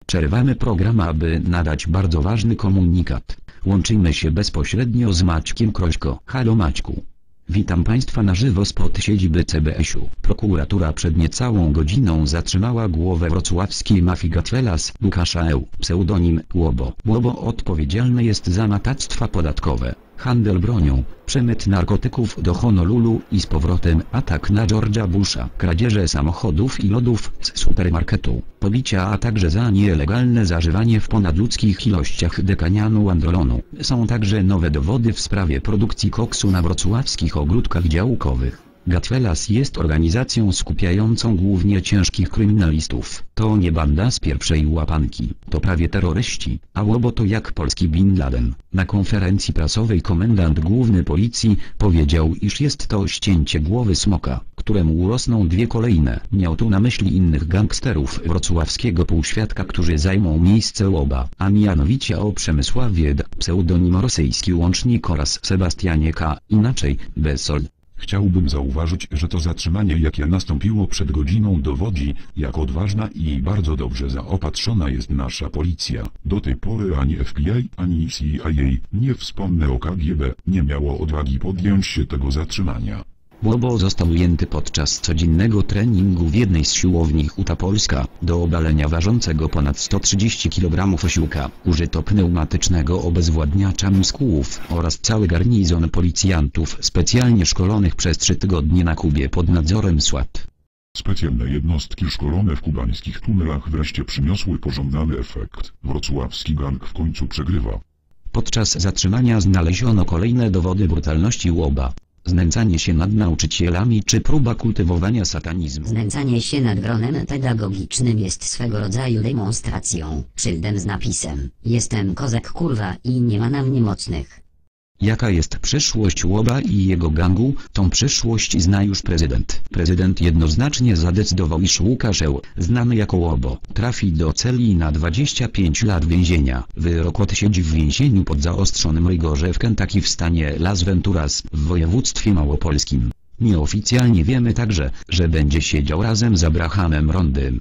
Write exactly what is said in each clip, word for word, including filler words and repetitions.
Przerywamy program, aby nadać bardzo ważny komunikat. Łączymy się bezpośrednio z Maćkiem Krośko. Halo Maćku. Witam Państwa na żywo spod siedziby C B S-u. Prokuratura przed niecałą godziną zatrzymała głowę wrocławskiej mafii Goodfellas, Łukasza E., pseudonim Łobo. Łobo odpowiedzialny jest za matactwa podatkowe, handel bronią, przemyt narkotyków do Honolulu i z powrotem, atak na George'a Busha, kradzieże samochodów i lodów z supermarketu, pobicia, a także za nielegalne zażywanie w ponadludzkich ilościach dekanianu androlonu. Są także nowe dowody w sprawie produkcji koksu na wrocławskich ogródkach działkowych. Goodfellas jest organizacją skupiającą głównie ciężkich kryminalistów. To nie banda z pierwszej łapanki, to prawie terroryści, a Łobo to jak polski Bin Laden. Na konferencji prasowej komendant główny policji powiedział, iż jest to ścięcie głowy smoka, któremu urosną dwie kolejne. Miał tu na myśli innych gangsterów wrocławskiego półświadka, którzy zajmą miejsce Łoba, a mianowicie o Przemysławie D., pseudonim rosyjski łącznik, oraz Sebastianie K., inaczej Besol. Chciałbym zauważyć, że to zatrzymanie, jakie nastąpiło przed godziną, dowodzi, jak odważna i bardzo dobrze zaopatrzona jest nasza policja. Do tej pory ani F B I, ani C I A, nie wspomnę o K G B, nie miało odwagi podjąć się tego zatrzymania. Łobo został ujęty podczas codziennego treningu w jednej z siłowni Huta Polska. Do obalenia ważącego ponad sto trzydzieści kilogramów osiłka użyto pneumatycznego obezwładniacza mózgów oraz cały garnizon policjantów specjalnie szkolonych przez trzy tygodnie na Kubie pod nadzorem SWAT. Specjalne jednostki szkolone w kubańskich tunelach wreszcie przyniosły pożądany efekt. Wrocławski gang w końcu przegrywa. Podczas zatrzymania znaleziono kolejne dowody brutalności Łoba. Znęcanie się nad nauczycielami czy próba kultywowania satanizmu. Znęcanie się nad gronem pedagogicznym jest swego rodzaju demonstracją, szyldem z napisem: jestem kozak kurwa i nie ma na mnie mocnych. Jaka jest przyszłość Łoba i jego gangu? Tą przyszłość zna już prezydent. Prezydent jednoznacznie zadecydował, iż Łukasz E., znany jako Łobo, trafi do celi na dwadzieścia pięć lat więzienia. Wyrok odsiedzi w więzieniu pod zaostrzonym rygorze w Kentucky w stanie Las Venturas w województwie małopolskim. Nieoficjalnie wiemy także, że będzie siedział razem z Abrahamem Rondym.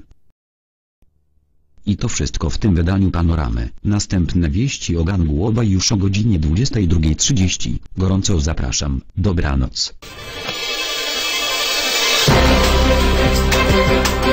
I to wszystko w tym wydaniu Panoramy. Następne wieści o gangu Łoba już o godzinie dwudziestej drugiej trzydzieści. Gorąco zapraszam. Dobranoc.